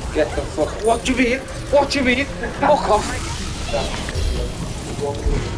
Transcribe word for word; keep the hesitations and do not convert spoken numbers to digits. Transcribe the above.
Get the fuck. What do you mean? What do you mean? Fuck off.